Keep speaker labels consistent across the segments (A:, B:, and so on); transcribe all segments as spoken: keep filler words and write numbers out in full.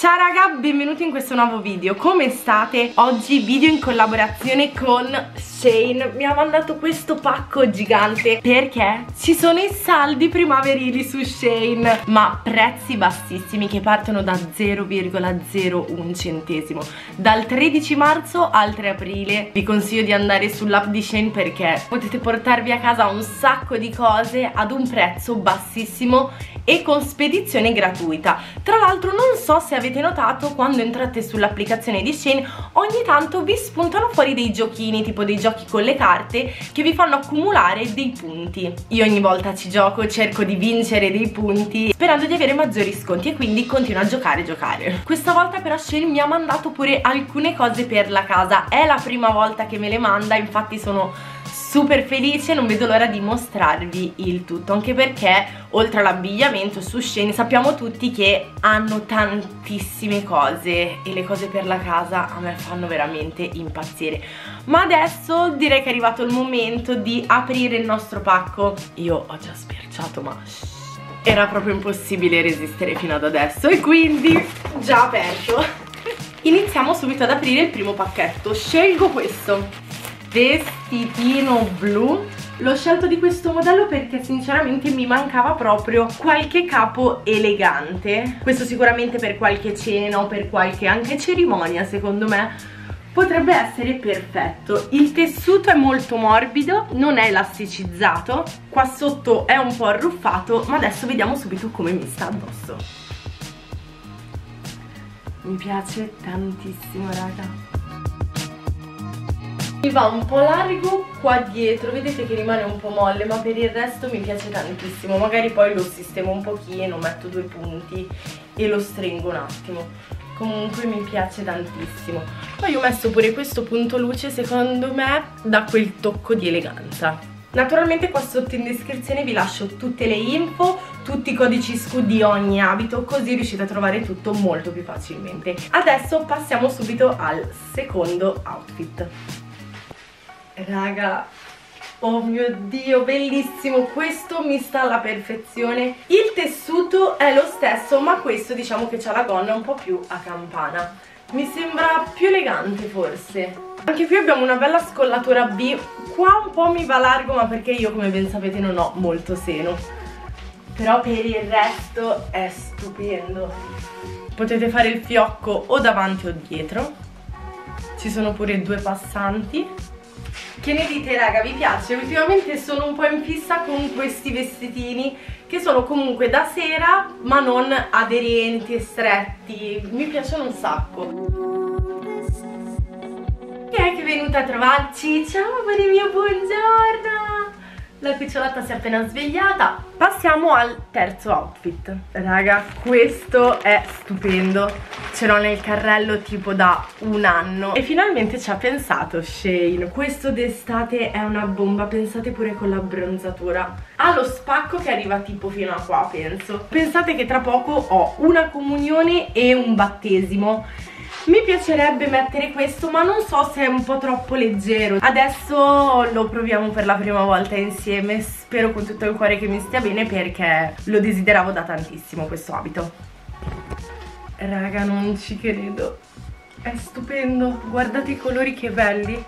A: Ciao raga, benvenuti in questo nuovo video. Come state? Oggi video in collaborazione con Shein. Mi ha mandato questo pacco gigante perché ci sono i saldi primaverili su Shein, ma prezzi bassissimi che partono da zero virgola zero uno centesimo. Dal tredici marzo al tre aprile vi consiglio di andare sull'app di Shein perché potete portarvi a casa un sacco di cose ad un prezzo bassissimo e con spedizione gratuita. Tra l'altro non so se avete notato, quando entrate sull'applicazione di Shein ogni tanto vi spuntano fuori dei giochini, tipo dei giochi con le carte che vi fanno accumulare dei punti. Io ogni volta ci gioco, cerco di vincere dei punti sperando di avere maggiori sconti e quindi continuo a giocare e giocare. Questa volta però Shein mi ha mandato pure alcune cose per la casa. È la prima volta che me le manda, infatti sono super felice, non vedo l'ora di mostrarvi il tutto, anche perché oltre all'abbigliamento su Shein sappiamo tutti che hanno tantissime cose e le cose per la casa a me fanno veramente impazzire. Ma adesso direi che è arrivato il momento di aprire il nostro pacco. Io ho già sbirciato, ma era proprio impossibile resistere fino ad adesso e quindi già aperto. Iniziamo subito ad aprire il primo pacchetto. Scelgo questo vestitino blu. L'ho scelto di questo modello perché sinceramente mi mancava proprio qualche capo elegante. Questo sicuramente per qualche cena o per qualche anche cerimonia secondo me potrebbe essere perfetto. Il tessuto è molto morbido, non è elasticizzato, qua sotto è un po' arruffato, ma adesso vediamo subito come mi sta addosso. Mi piace tantissimo raga. Mi va un po' largo qua dietro, vedete che rimane un po' molle, ma per il resto mi piace tantissimo. Magari poi lo sistemo un pochino, metto due punti e lo stringo un attimo. Comunque mi piace tantissimo. Poi ho messo pure questo punto luce, secondo me dà quel tocco di eleganza. Naturalmente qua sotto in descrizione vi lascio tutte le info, tutti i codici S K U di ogni abito, così riuscite a trovare tutto molto più facilmente. Adesso passiamo subito al secondo outfit. Raga, oh mio Dio, bellissimo, questo mi sta alla perfezione. Il tessuto è lo stesso, ma questo diciamo che c'ha la gonna un po' più a campana. Mi sembra più elegante forse. Anche qui abbiamo una bella scollatura B. Qua un po' mi va largo, ma perché io come ben sapete non ho molto seno. Però per il resto è stupendo. Potete fare il fiocco o davanti o dietro. Ci sono pure due passanti. Che ne dite raga, vi piace? Ultimamente sono un po' in fissa con questi vestitini che sono comunque da sera ma non aderenti e stretti, mi piacciono un sacco. Chi è che è venuta a trovarci? Ciao amore mio, buongiorno! La cucciolata si è appena svegliata. Passiamo al terzo outfit. Raga, questo è stupendo. Ce l'ho nel carrello tipo da un anno e finalmente ci ha pensato Shein. Questo d'estate è una bomba, pensate pure con la bronzatura. Ha lo spacco che arriva tipo fino a qua, penso. Pensate che tra poco ho una comunione e un battesimo. Mi piacerebbe mettere questo, ma non so se è un po' troppo leggero. Adesso lo proviamo per la prima volta insieme. Spero con tutto il cuore che mi stia bene perché lo desideravo da tantissimo questo abito. Raga, non ci credo. È stupendo. Guardate i colori che belli.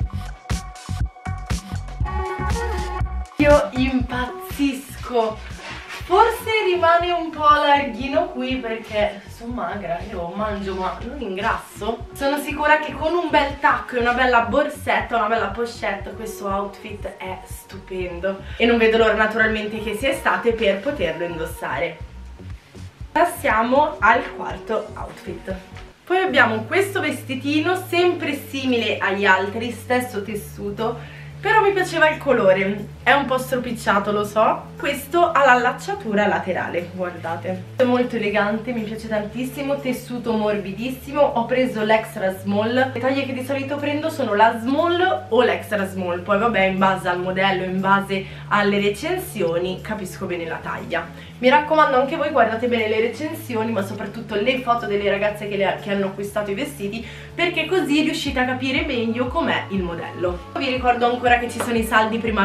A: Io impazzisco. Forse rimane un po' larghino qui perché sono magra, io mangio ma non ingrasso. Sono sicura che con un bel tacco e una bella borsetta, una bella pochette, questo outfit è stupendo. E non vedo l'ora naturalmente che sia estate per poterlo indossare. Passiamo al quarto outfit. Poi abbiamo questo vestitino sempre simile agli altri, stesso tessuto, però mi piaceva il colore, è un po' stropicciato lo so. Questo ha l'allacciatura laterale, guardate. È molto elegante, mi piace tantissimo, tessuto morbidissimo. Ho preso l'extra small. Le taglie che di solito prendo sono la small o l'extra small. Poi vabbè, in base al modello, in base alle recensioni, capisco bene la taglia. Mi raccomando anche voi guardate bene le recensioni, ma soprattutto le foto delle ragazze che, le, che hanno acquistato i vestiti, perché così riuscite a capire meglio com'è il modello. Vi ricordo ancora che ci sono i saldi primaverili,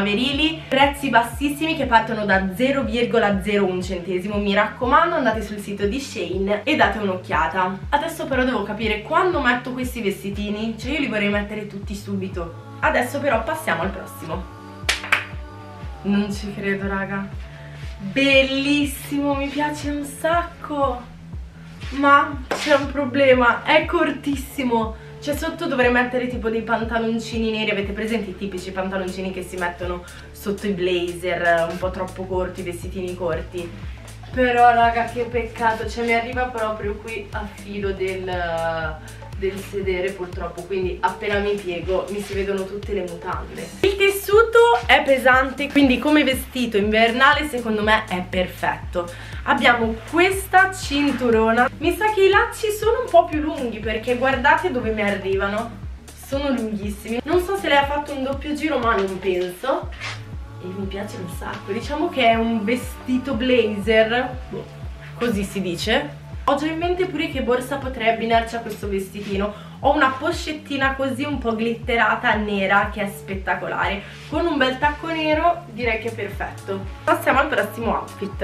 A: vestiti, prezzi bassissimi che partono da zero virgola zero uno centesimo. Mi raccomando, andate sul sito di Shein e date un'occhiata. Adesso però devo capire quando metto questi vestitini, cioè io li vorrei mettere tutti subito. Adesso però passiamo al prossimo. Non ci credo, raga. Bellissimo, mi piace un sacco. Ma c'è un problema, è cortissimo. Cioè sotto dovrei mettere tipo dei pantaloncini neri. Avete presente i tipici pantaloncini che si mettono sotto i blazer un po' troppo corti, vestitini corti? Però raga, che peccato, cioè mi arriva proprio qui a filo del... del sedere purtroppo, quindi appena mi piego mi si vedono tutte le mutande. Il tessuto è pesante, quindi come vestito invernale secondo me è perfetto. Abbiamo questa cinturona, mi sa che i lacci sono un po' più lunghi perché guardate dove mi arrivano, sono lunghissimi. Non so se lei ha fatto un doppio giro, ma non penso, e mi piace un sacco. Diciamo che è un vestito blazer, così si dice. Ho già in mente pure che borsa potrei abbinarci a questo vestitino. Ho una pochettina così un po' glitterata nera che è spettacolare. Con un bel tacco nero direi che è perfetto. Passiamo al prossimo outfit.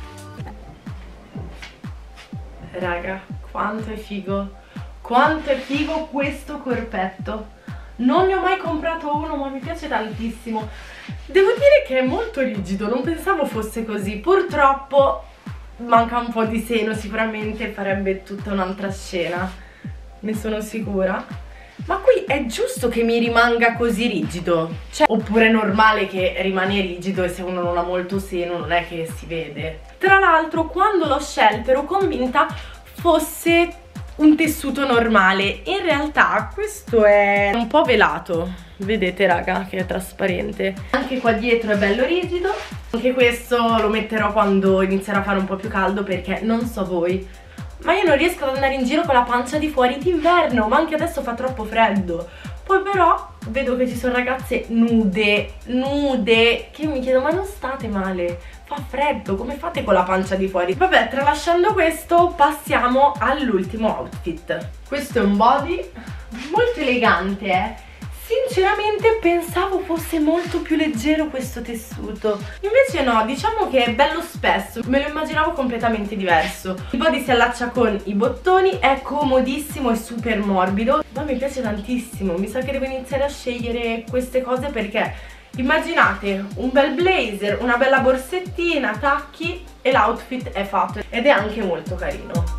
A: Raga, quanto è figo. Quanto è figo questo corpetto. Non ne ho mai comprato uno, ma mi piace tantissimo. Devo dire che è molto rigido, non pensavo fosse così. Purtroppo manca un po' di seno, sicuramente farebbe tutta un'altra scena, ne sono sicura. Ma qui è giusto che mi rimanga così rigido? Cioè, oppure è normale che rimane rigido e se uno non ha molto seno non è che si vede? Tra l'altro quando l'ho scelto ero convinta fosse un tessuto normale. In realtà questo è un po' velato, vedete raga che è trasparente. Anche qua dietro è bello rigido. Anche questo lo metterò quando inizierà a fare un po' più caldo, perché non so voi, ma io non riesco ad andare in giro con la pancia di fuori d'inverno, ma anche adesso fa troppo freddo. Poi però vedo che ci sono ragazze nude, nude, che mi chiedo ma non state male? Fa freddo, come fate con la pancia di fuori? Vabbè, tralasciando questo passiamo all'ultimo outfit. Questo è un body molto elegante, eh. Sinceramente pensavo fosse molto più leggero questo tessuto, invece no, diciamo che è bello spesso, me lo immaginavo completamente diverso. Il body si allaccia con i bottoni, è comodissimo e super morbido, ma mi piace tantissimo. Mi sa che devo iniziare a scegliere queste cose perché immaginate un bel blazer, una bella borsettina, tacchi e l'outfit è fatto ed è anche molto carino.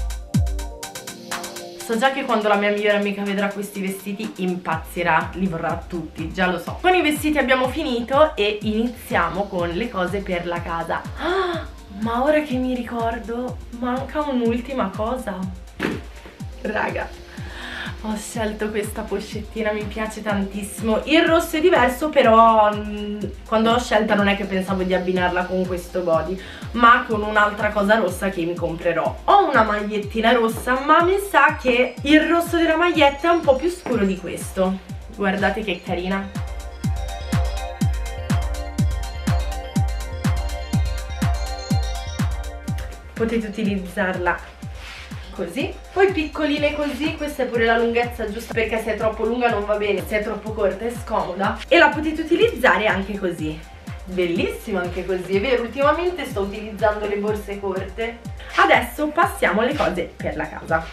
A: So già che quando la mia migliore amica vedrà questi vestiti impazzirà, li vorrà tutti, già lo so. Con i vestiti abbiamo finito e iniziamo con le cose per la casa. Ah, ma ora che mi ricordo, manca un'ultima cosa. Raga, ho scelto questa pochettina, mi piace tantissimo. Il rosso è diverso, però mh, quando l'ho scelta non è che pensavo di abbinarla con questo body, ma con un'altra cosa rossa che mi comprerò. Ho una magliettina rossa, ma mi sa che il rosso della maglietta è un po' più scuro di questo. Guardate che carina. Potete utilizzarla così, poi piccoline così. Questa è pure la lunghezza giusta, perché se è troppo lunga non va bene, se è troppo corta è scomoda. E la potete utilizzare anche così, bellissimo anche così, è vero, ultimamente sto utilizzando le borse corte. Adesso passiamo alle cose per la casa.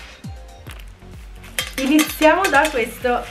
A: Iniziamo da questo.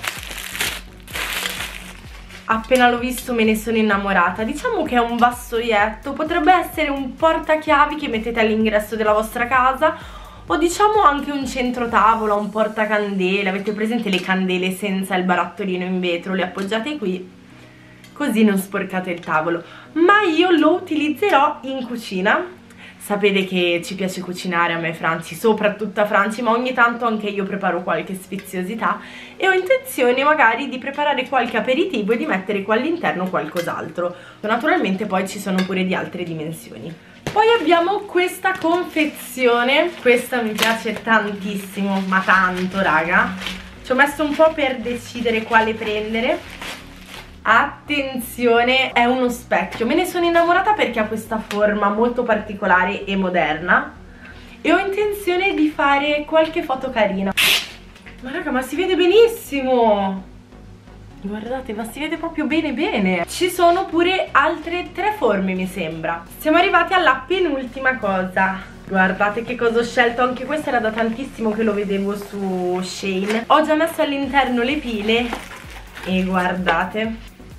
A: Appena l'ho visto me ne sono innamorata. Diciamo che è un vassoietto, potrebbe essere un portachiavi che mettete all'ingresso della vostra casa, o diciamo anche un centrotavola, un portacandele. Avete presente le candele senza il barattolino in vetro? Le appoggiate qui, così non sporcate il tavolo. Ma io lo utilizzerò in cucina. Sapete che ci piace cucinare a me e Franci, soprattutto a Franci, ma ogni tanto anche io preparo qualche sfiziosità e ho intenzione magari di preparare qualche aperitivo e di mettere qua all'interno qualcos'altro. Naturalmente poi ci sono pure di altre dimensioni. Poi abbiamo questa confezione, questa mi piace tantissimo, ma tanto raga. Ci ho messo un po' per decidere quale prendere. Attenzione, è uno specchio. Me ne sono innamorata perché ha questa forma molto particolare e moderna e ho intenzione di fare qualche foto carina. Ma raga, ma si vede benissimo! Guardate, ma si vede proprio bene bene. Ci sono pure altre tre forme, mi sembra. Siamo arrivati alla penultima cosa. Guardate che cosa ho scelto. Anche questo era da tantissimo che lo vedevo su Shein. Ho già messo all'interno le pile e guardate.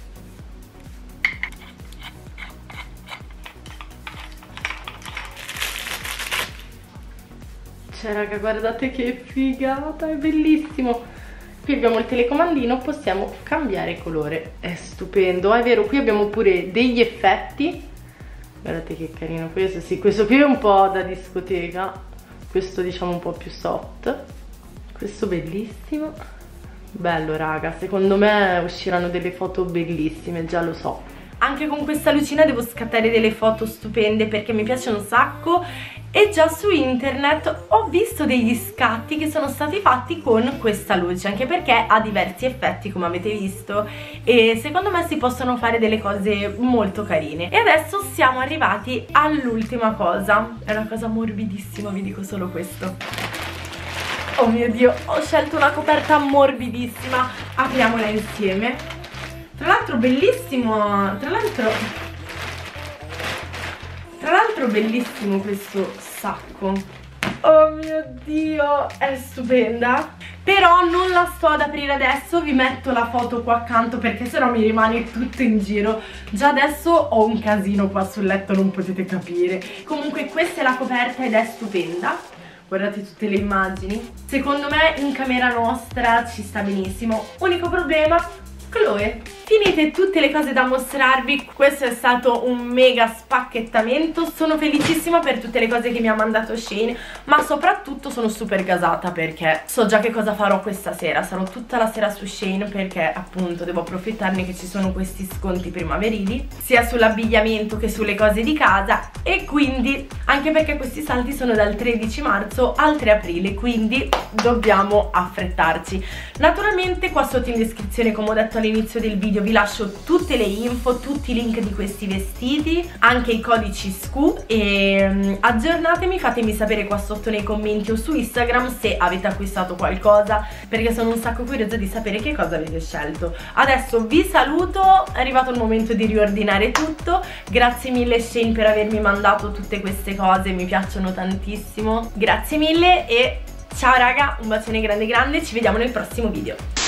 A: Cioè raga, guardate che figata, è bellissimo. Qui abbiamo il telecomandino, possiamo cambiare colore. È stupendo, è vero, qui abbiamo pure degli effetti. Guardate che carino questo, sì, questo qui è un po' da discoteca. Questo diciamo un po' più soft. Questo bellissimo. Bello raga, secondo me usciranno delle foto bellissime, già lo so. Anche con questa lucina devo scattare delle foto stupende perché mi piace un sacco. E già su internet ho visto degli scatti che sono stati fatti con questa luce, anche perché ha diversi effetti come avete visto e secondo me si possono fare delle cose molto carine. E adesso siamo arrivati all'ultima cosa, è una cosa morbidissima, vi dico solo questo. Oh mio Dio, ho scelto una coperta morbidissima, apriamola insieme. Tra l'altro bellissimo, tra l'altro... Tra l'altro bellissimo questo sacco. Oh mio Dio, è stupenda. Però non la sto ad aprire adesso, vi metto la foto qua accanto perché sennò mi rimane tutto in giro. Già adesso ho un casino qua sul letto, non potete capire. Comunque questa è la coperta ed è stupenda. Guardate tutte le immagini. Secondo me in camera nostra ci sta benissimo. Unico problema, Chloe. Finite tutte le cose da mostrarvi, questo è stato un mega spacchettamento. Sono felicissima per tutte le cose che mi ha mandato Shein, ma soprattutto sono super gasata perché so già che cosa farò questa sera. Sarò tutta la sera su Shein perché appunto devo approfittarne che ci sono questi sconti primaverili sia sull'abbigliamento che sulle cose di casa, e quindi anche perché questi saldi sono dal tredici marzo al tre aprile, quindi dobbiamo affrettarci. Naturalmente qua sotto in descrizione, come ho detto all'inizio del video, vi lascio tutte le info, tutti i link di questi vestiti, anche i codici S C U, e um, aggiornatemi, fatemi sapere qua sotto nei commenti o su Instagram se avete acquistato qualcosa, perché sono un sacco curiosa di sapere che cosa avete scelto. Adesso vi saluto, è arrivato il momento di riordinare tutto. Grazie mille Shein per avermi mandato tutte queste cose, mi piacciono tantissimo. Grazie mille e ciao raga, un bacione grande grande, ci vediamo nel prossimo video.